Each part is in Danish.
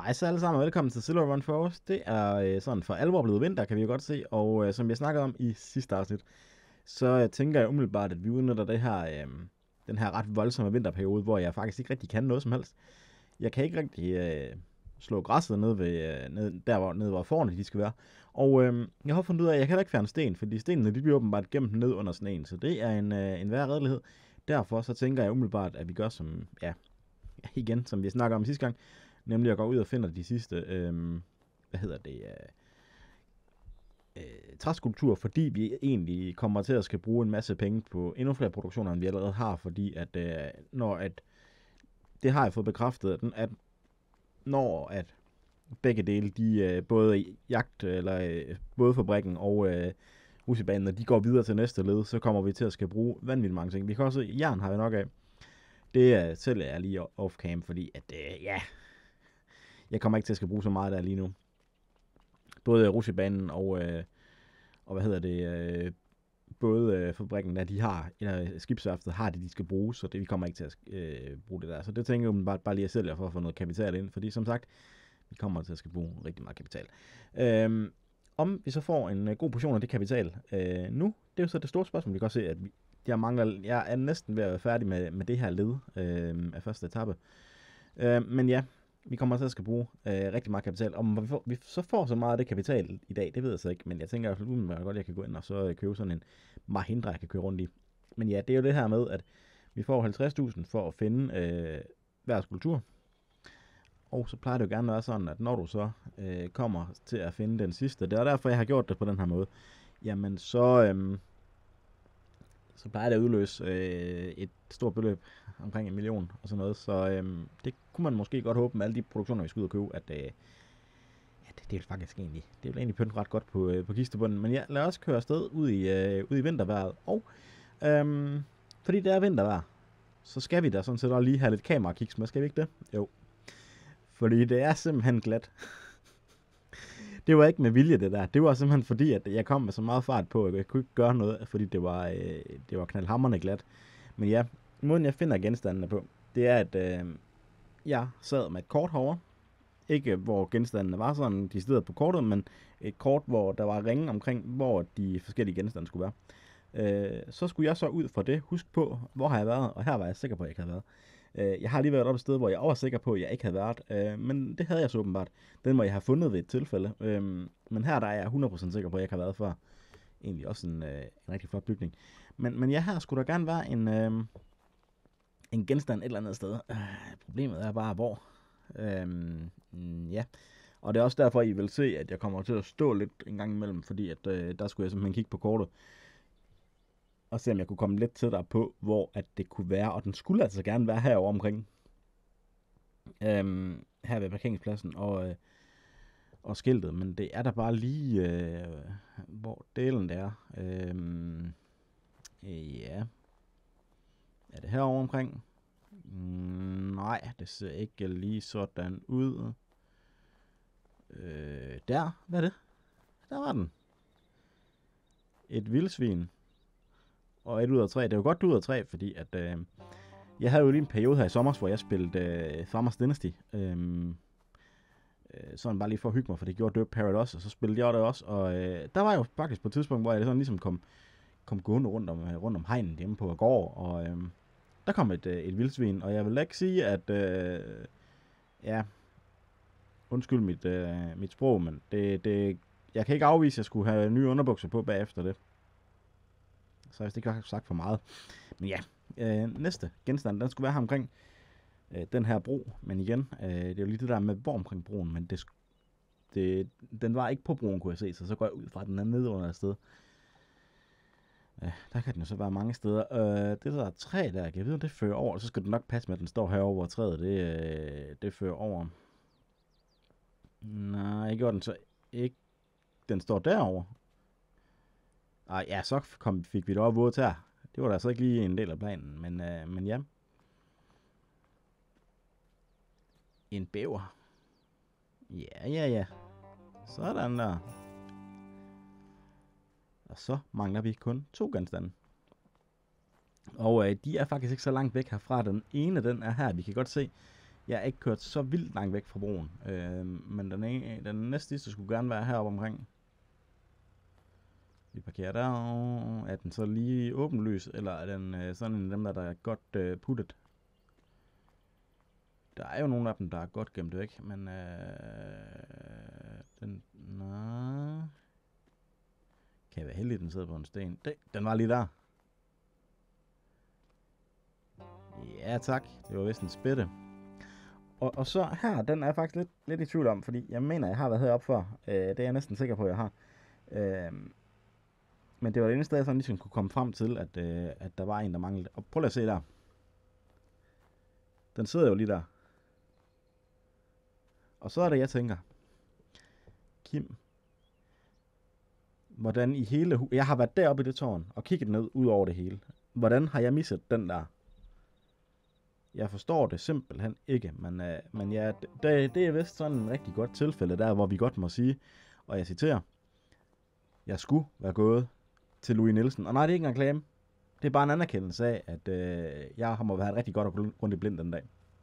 Hej så alle sammen, og velkommen til Silver Run Force. Det er sådan for alvor blevet vinter, kan vi jo godt se. Og som jeg snakkede om i sidste afsnit, så tænker jeg umiddelbart, at vi udnytter den her ret voldsomme vinterperiode, hvor jeg faktisk ikke rigtig kan noget som helst. Jeg kan ikke rigtig slå græsset ned hvor forerne de skal være. Og jeg har fundet ud af, at jeg kan da ikke fjerne sten, fordi stenene de bliver åbenbart gemt ned under sneen. Så det er en værre redelighed. Derfor så tænker jeg umiddelbart, at vi gør som, igen, som vi snakker om sidste gang. Nemlig at gå ud og finde de sidste, træskulpturer, fordi vi egentlig kommer til at skal bruge en masse penge på endnu flere produktioner, end vi allerede har, fordi at det har jeg fået bekræftet, at når begge dele, de både bådfabrikken og russibanen, når de går videre til næste led, så kommer vi til at skal bruge vanvittigt mange ting. Vi kan også, jern har vi nok af. Det selv er lige off-cam, fordi at, jeg kommer ikke til at skal bruge så meget der lige nu. Både russibanen og både fabrikken, der de har, eller skibsværftet har det, de skal bruge, så vi kommer ikke til at bruge det der. Så det tænker jeg bare lige at sælge for at få noget kapital ind, fordi som sagt, vi kommer til at skal bruge rigtig meget kapital. Om vi så får en god portion af det kapital nu, det er jo så det store spørgsmål. Vi kan også se, at jeg er næsten ved at være færdig med det her led af første etape. Men ja, vi kommer til at skal bruge rigtig meget kapital. Om vi så får så meget af det kapital i dag, det ved jeg så ikke, men jeg tænker i hvert fald umiddelbart godt, at jeg kan gå ind og så købe sådan en Mahindra, jeg kan køre rundt i. Men ja, det er jo det her med, at vi får 50.000 for at finde hver skulptur. Og så plejer det jo gerne at være sådan, at når du så kommer til at finde den sidste, det er derfor, jeg har gjort det på den her måde, jamen så plejer det at udløse et stort beløb, omkring 1 million og sådan noget, så det kunne man måske godt håbe med alle de produktioner, vi skal ud og købe, at det er faktisk egentlig, det vil egentlig pynte ret godt på kistebunden, men ja, lad os køre afsted ud i vinterværet, og fordi det er vintervejr, så skal vi da sådan set også lige have lidt kamerakiks med, skal vi ikke det? Jo, fordi det er simpelthen glat. Det var ikke med vilje det der, det var simpelthen fordi, at jeg kom med så meget fart på, at jeg kunne ikke gøre noget, fordi det var knaldhamrende glat. Men ja, måden jeg finder genstandene på, det er, at jeg sad med et kort herovre. Ikke hvor genstandene var sådan, de stod på kortet, men et kort, hvor der var ringe omkring, hvor de forskellige genstande skulle være. Så skulle jeg så ud fra det huske på, hvor har jeg været, og her var jeg sikker på, at jeg ikke havde været. Jeg har lige været oppe et sted, hvor jeg var sikker på, at jeg ikke havde været, men det havde jeg så åbenbart. Den må jeg have fundet ved et tilfælde, men her der er jeg 100% sikker på, at jeg ikke har været før. Egentlig også en rigtig flot bygning. Men ja, her skulle der gerne være en genstand et eller andet sted. Problemet er bare, hvor. Ja, og det er også derfor, I vil se, at jeg kommer til at stå lidt en gang imellem, fordi at der skulle jeg simpelthen kigge på kortet og se, om jeg kunne komme lidt tættere på, hvor at det kunne være, og den skulle altså gerne være herovre omkring. Her ved parkeringspladsen og skiltet, men det er der bare lige, hvor delen det er. Ja. Er det herovre omkring? Nej, det ser ikke lige sådan ud. Der, hvad er det? Der var den. Et vildsvin. Og 1 ud af 3. Det er jo godt 2 ud af 3, fordi at jeg havde jo lige en periode her i sommer, hvor jeg spillede Farmers Dynasty. Sådan bare lige for at hygge mig, for det gjorde Dirt Parrot også, og så spillede jeg det også. Og der var jo faktisk på et tidspunkt, hvor jeg sådan ligesom kom gående rundt om hegnen hjemme på gård, og der kom et vildsvin, og jeg vil ikke sige, at ja, undskyld mit sprog, men jeg kan ikke afvise, at jeg skulle have nye underbukser på bagefter det. Så jeg ikke har sagt for meget. Men ja, næste genstand, den skulle være her omkring den her bro. Men igen, det er jo lige det der med, hvor omkring broen, men den var ikke på broen, kunne jeg se, så går jeg ud fra, at den er nede under et sted. Der kan den jo så være mange steder. Det der træ der, kan jeg vide, om det fører over, så skal det nok passe med, at den står herovre, hvor træet det fører over. Nej, jeg gjorde den så ikke. Den står derovre. Ja, så fik vi det op her. Det var da så ikke lige en del af planen, men ja. En bæver. Ja. Sådan der. Og så mangler vi kun 2 genstande. Og de er faktisk ikke så langt væk herfra. Den ene, den er her. Vi kan godt se Jeg er ikke kørt så vildt langt væk fra broen, men den næste sidste skulle gerne være heroppe omkring. Vi parkerer der. Er den så lige åbenlys, eller er den sådan en af dem, der er godt puttet? Der er jo nogle af dem, der er godt gemt væk, men nej. Kan jeg være heldig, at den sidder på en sten? Den var lige der. Ja tak, det var vist en spætte. Og så her, den er jeg faktisk lidt i tvivl om, fordi jeg mener, jeg har været heroppe før. Det er jeg næsten sikker på, at jeg har. Men det var det eneste sted, jeg sådan ligesom kunne komme frem til, at der var en, der manglede. Og prøv lige at se der. Den sidder jo lige der. Og så er det, jeg tænker. Kim. Hvordan i hele jeg har været deroppe i det tårn og kigget ned ud over det hele. Hvordan har jeg misset den der? Jeg forstår det simpelthen ikke, men ja, det er vist sådan en rigtig godt tilfælde der, hvor vi godt må sige, og jeg citerer, jeg skulle være gået til Louis Nielsen. Og nej, det er ikke en reklame. Det er bare en anerkendelse af, at jeg har må været rigtig godt og grundigt blind den dag.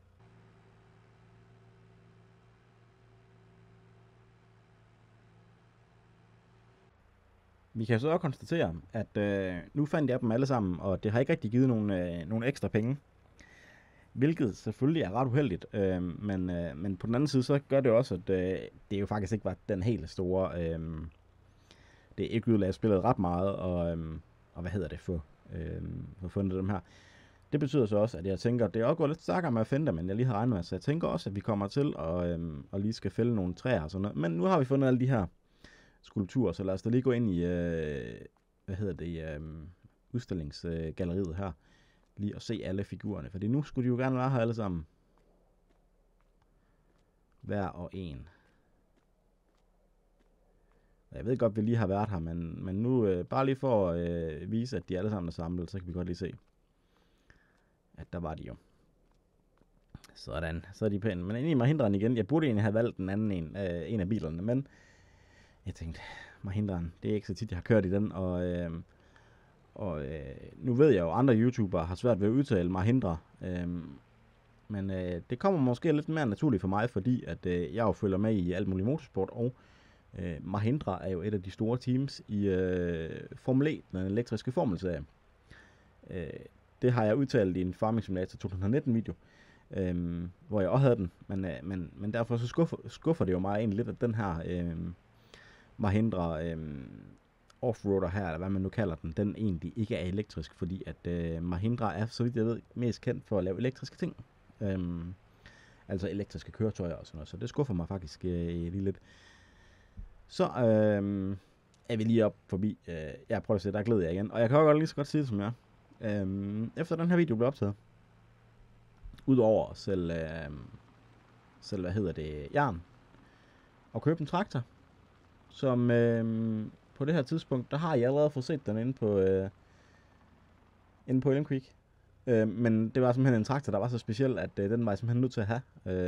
Vi kan så også konstatere, at nu fandt jeg dem alle sammen, og det har ikke rigtig givet nogle ekstra penge. Hvilket selvfølgelig er ret uheldigt, men på den anden side, så gør det også, at det jo faktisk ikke var den helt store. Det er ikke udlaget, jeg spillede ret meget, og hvad hedder det for fundet dem her. Det betyder så også, at jeg tænker, at det også går lidt stærkere med at finde dem, end jeg lige har regnet med. Så jeg tænker også, at vi kommer til at lige skal fælde nogle træer og sådan noget. Men nu har vi fundet alle de her skulpturer, så lad os da lige gå ind i, udstillingsgalleriet her. Lige at se alle figurerne, fordi nu skulle de jo gerne være her alle sammen. Hver og en. Jeg ved godt, at vi lige har været her, men nu bare lige for at vise, at de alle sammen er samlet, så kan vi godt lige se, at der var de jo. Sådan, så er de pæne. Men egentlig Mahindraen igen. Jeg burde egentlig have valgt den anden en af bilerne, men jeg tænkte, Mahindraen, det er ikke så tit, jeg har kørt i den, og nu ved jeg jo, at andre YouTubere har svært ved at udtale Mahindra, men det kommer måske lidt mere naturligt for mig, fordi at jeg jo følger med i alt muligt motorsport, og Mahindra er jo et af de store teams i Formel E, den elektriske formelserie. Det har jeg udtalt i en Farming Simulator 2019 video, hvor jeg også havde den, men derfor så skuffer det jo mig egentlig lidt, at den her Mahindra offroader her, eller hvad man nu kalder den egentlig ikke er elektrisk, fordi at Mahindra er, så vidt jeg ved, mest kendt for at lave elektriske ting. Altså elektriske køretøjer og sådan noget, så det skuffer mig faktisk lige lidt. Så er vi lige op forbi, jeg prøver at se, der glæder jeg igen, og jeg kan også lige så godt sige det som jeg efter den her video blev optaget, udover selv jern, og købe en traktor, som på det her tidspunkt, der har jeg allerede fået set den inde på Elm Creek. Men det var simpelthen en traktor, der var så speciel, at den var jeg simpelthen nødt til at have.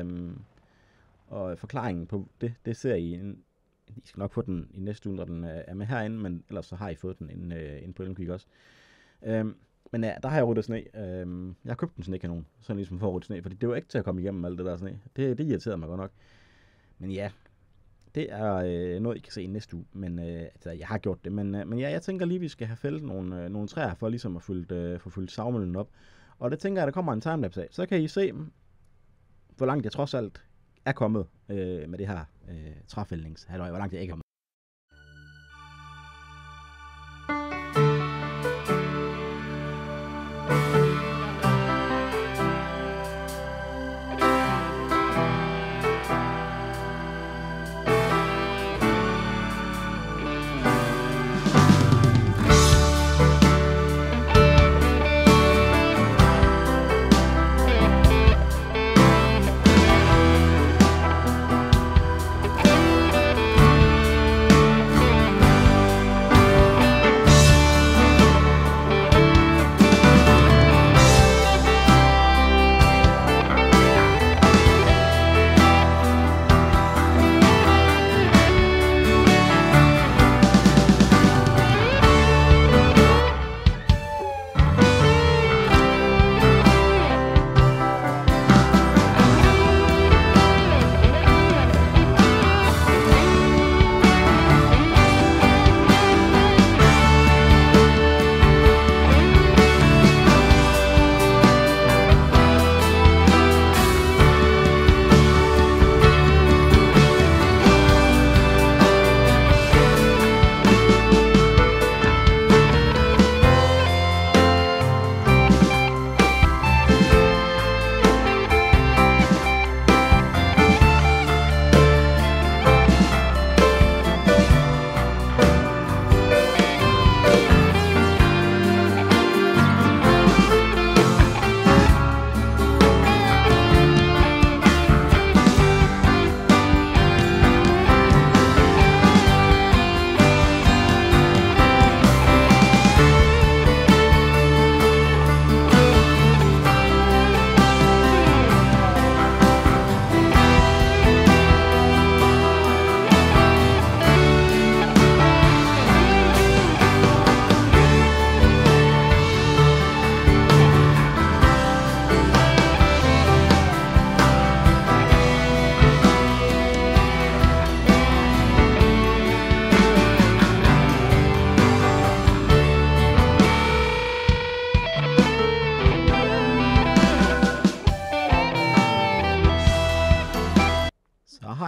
Og forklaringen på det ser I. I skal nok få den i næste uge, når den er med herinde, men ellers så har I fået den inde på Elm Creek også. Men ja, der har jeg ryddet sne. Jeg har købt en snekanon, sådan ligesom for at rydde sne, fordi det var ikke til at komme igennem alt det der sne. Det irriterede mig godt nok. Men ja, det er noget, I kan se i næste uge, men altså, jeg har gjort det. Men ja, jeg tænker lige, vi skal have fældet nogle træer, for ligesom at få fyldt savmøllen op. Og det tænker jeg, der kommer en timelapse af. Så kan I se, hvor langt jeg trods alt er kommet med det her træfældnings. Hvor langt jeg ikke er kommet.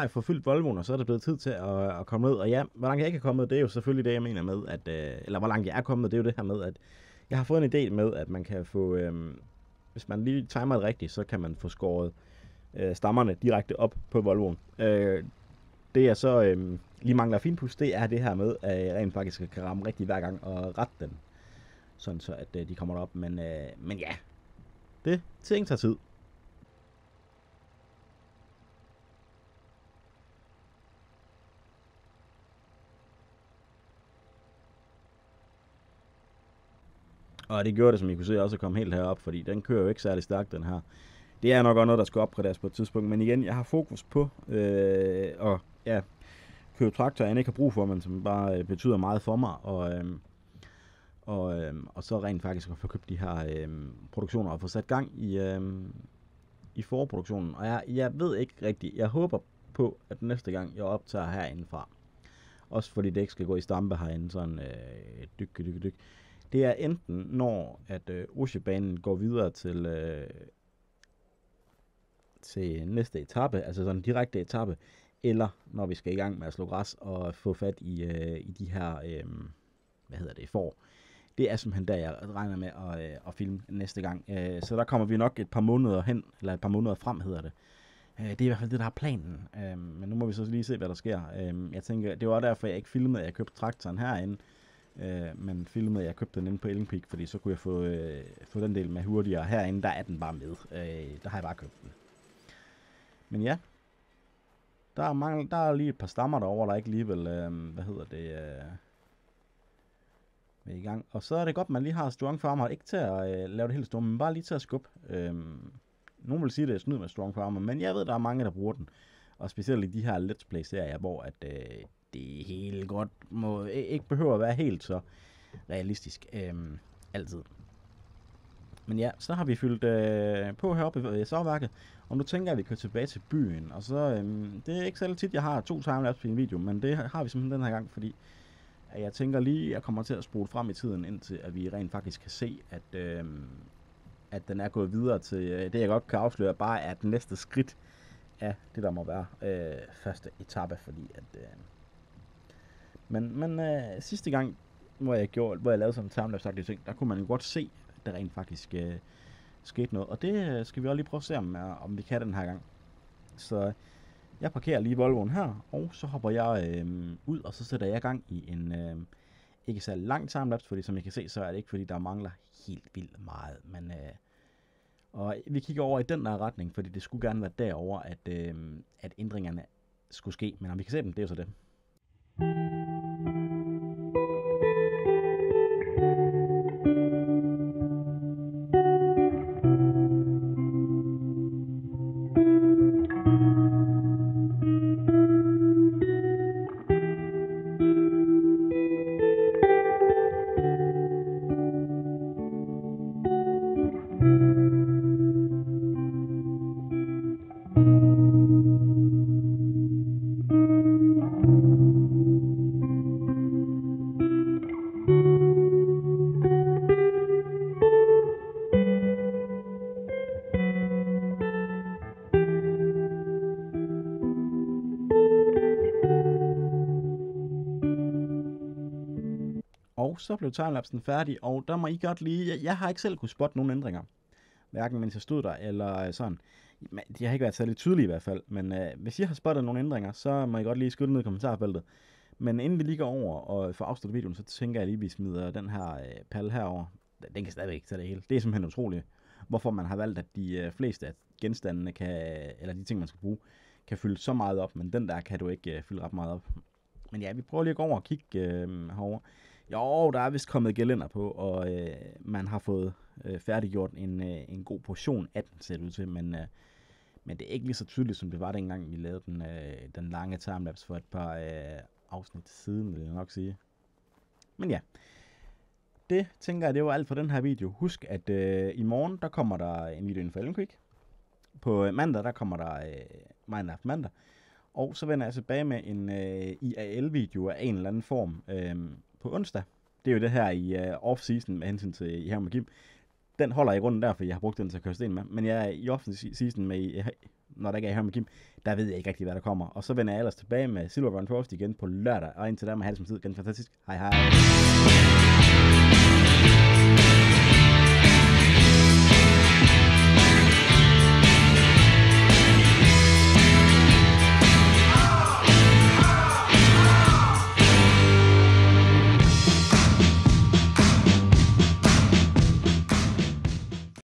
jeg fået fyldt Volvoen, og så er det blevet tid til at komme ned. Og ja, hvor langt jeg ikke er kommet, det er jo selvfølgelig det, jeg mener med, at, eller hvor langt jeg er kommet, det er jo det her med, at jeg har fået en idé med, at man kan få, hvis man lige timer det rigtigt, så kan man få skåret stammerne direkte op på Volvoen. Det jeg så lige mangler finpus, det er det her med, at jeg rent faktisk kan ramme rigtig hver gang og rette den, sådan så at de kommer derop. Men ja, det ting tager tid. Og det gjorde det, som I kunne se, også at komme helt herop, fordi den kører jo ikke særlig stærkt, den her. Det er nok også noget, der skal opgraderes på et tidspunkt, men igen, jeg har fokus på at købe traktorer, jeg ikke har brug for, men som bare betyder meget for mig, og så rent faktisk at få købt de her produktioner og få sat gang i forproduktionen. Og jeg ved ikke rigtigt, jeg håber på, at næste gang jeg optager herindefra, også fordi det ikke skal gå i stampe herinde, sådan dyk. Det er enten når, at Osjebanen går videre til næste etape, altså sådan en direkte etape, eller når vi skal i gang med at slå græs og få fat i de her, får. Det er simpelthen der, jeg regner med at filme næste gang. Så der kommer vi nok et par måneder hen, eller et par måneder frem, hedder det. Det er i hvert fald det, der har planen. Men nu må vi så lige se, hvad der sker. Jeg tænker, det var derfor, jeg ikke filmede, at jeg købte traktoren herinde. Men filmede, jeg købte den inde på Elling Peak, fordi så kunne jeg få den del med hurtigere. Herinde, der er den bare med. Der har jeg bare købt den. Men ja, der er lige et par stammer derovre, der ikke alligevel, er i gang. Og så er det godt, man lige har Strong Farmer, ikke til at lave det helt store, men bare lige til at skubbe. Nogen vil sige, at det er snyd med Strong Farmer, men jeg ved, der er mange, der bruger den. Og specielt i de her Let's Play-serier, hvor at, det hele godt ikke behøver at være helt så realistisk altid. Men ja, så har vi fyldt på heroppe i sårværket, og nu tænker jeg, at vi kører tilbage til byen. Og så, det er ikke særlig tit, jeg har 2 timelapse i en video, men det har vi simpelthen den her gang, fordi jeg tænker lige, at jeg kommer til at spole frem i tiden, indtil at vi rent faktisk kan se, at den er gået videre til det, jeg godt kan afsløre, bare er den næste skridt af det, der må være første etape, fordi at men sidste gang, hvor jeg lavede sådan en timelapse-agtige ting, der kunne man jo godt se, at der rent faktisk skete noget. Og det skal vi også lige prøve at se, om vi kan den her gang. Så jeg parkerer lige Volvoen her, og så hopper jeg ud, og så sætter jeg gang i en ikke så lang timelapse, fordi som I kan se, så er det ikke, fordi der mangler helt vildt meget. Men, og vi kigger over i den der retning, fordi det skulle gerne være derovre, at ændringerne skulle ske. Men om vi kan se dem, det er jo så det. Og så blev timelapsen færdig, og der må I godt lige, jeg har ikke selv kunne spotte nogen ændringer. Hverken mens jeg stod der, eller sådan. De har ikke været særlig tydelige i hvert fald, men hvis I har spottet nogle ændringer, så må I godt lige skrive ned i kommentarfeltet. Men inden vi lige går over og får afsluttet videoen, så tænker jeg lige, at vi smider den her palle herover. Den kan stadigvæk ikke tage det hele. Det er simpelthen utroligt, hvorfor man har valgt, at de fleste af genstandene eller de ting, man skal bruge, kan fylde så meget op, men den der kan du ikke fylde ret meget op. Men ja, vi prøver lige at gå over og kigge herover. Jo, der er vist kommet gelænder på, og man har fået færdiggjort en god portion af den, ser det ud til, men det er ikke lige så tydeligt, som det var dengang, vi lavede den lange timelapse for et par afsnit siden, vil jeg nok sige. Men ja, det tænker jeg, det var alt for den her video. Husk, at i morgen, der kommer der en video inden for Elling Peak. På mandag, der kommer der Minecraft mandag. Og så vender jeg tilbage med en IAL-video af en eller anden form på onsdag. Det er jo det her i off-season med hensyn til i her med Kim. Den holder i grunden der, for jeg har brugt den til at køre sten med. Men jeg er i off-season med når der ikke er her med Kim, der ved jeg ikke rigtig, hvad der kommer. Og så vender jeg ellers tilbage med Silver Run Toast igen på lørdag, og indtil der må have det som tid. Ganske fantastisk. Hej hej.